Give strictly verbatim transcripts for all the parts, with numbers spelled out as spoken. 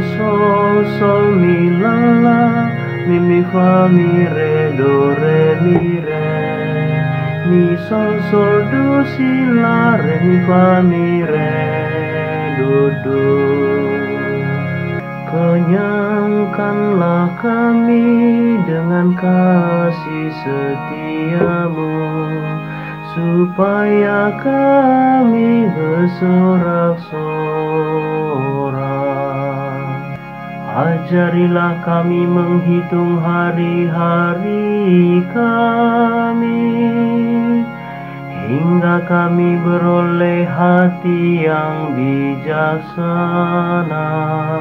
sol sol mi la la, mi mi fa mi re do re mi re, mi sol sol do si la re mi fa mi re do do. Kenyangkanlah kami dengan kasih setiamu, supaya kami bersorak-sorak. Ajarilah kami menghitung hari-hari kami, hingga kami beroleh hati yang bijaksana.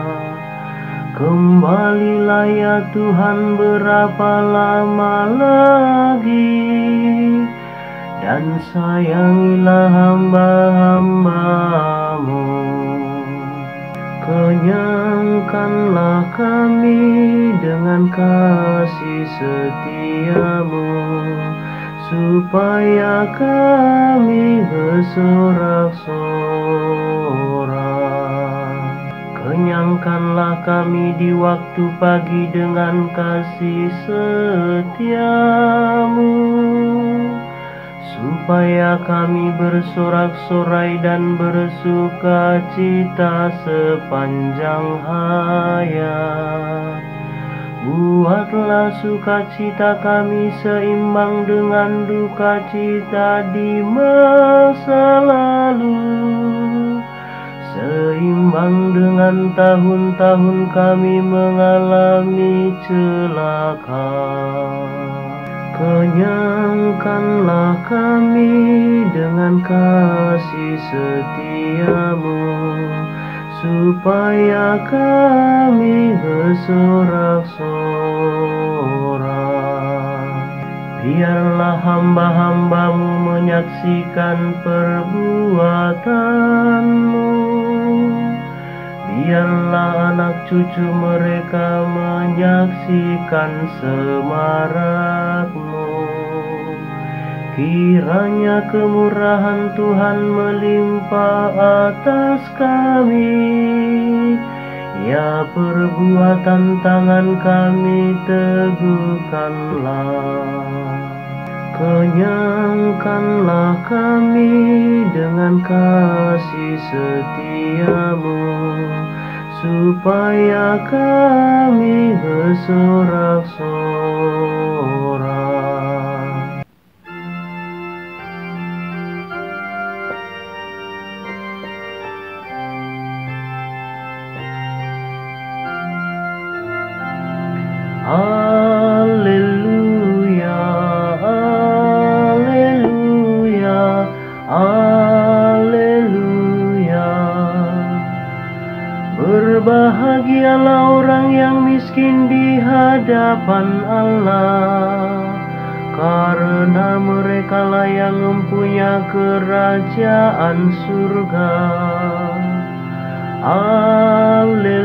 Kembalilah ya Tuhan, berapa lama lagi, dan sayangilah hamba-hambamu. Kenyangkanlah kami dengan kasih setiamu, supaya kami bersorak-sorak. Kenyangkanlah kami di waktu pagi dengan kasih setiamu, supaya kami bersorak-sorai dan bersuka cita sepanjang hayat. Buatlah sukacita kami seimbang dengan duka cita di masa lalu, seimbang dengan tahun-tahun kami mengalami celaka. Kenyangkanlah kami dengan kasih setiamu, supaya kami bersorak-sorak. Biarlah hamba-hambamu menyaksikan perbuatanmu, biarlah anak cucu mereka menyaksikan semarakmu. Kiranya kemurahan Tuhan melimpah atas kami, ya perbuatan tangan kami teguhkanlah. Kenyangkanlah kami dengan kasih setiamu, supaya kami bersorak-sorak. Haleluya, haleluya, haleluya. Berbahagialah orang yang miskin di hadapan Allah, karena merekalah yang mempunyai kerajaan surga. Haleluya.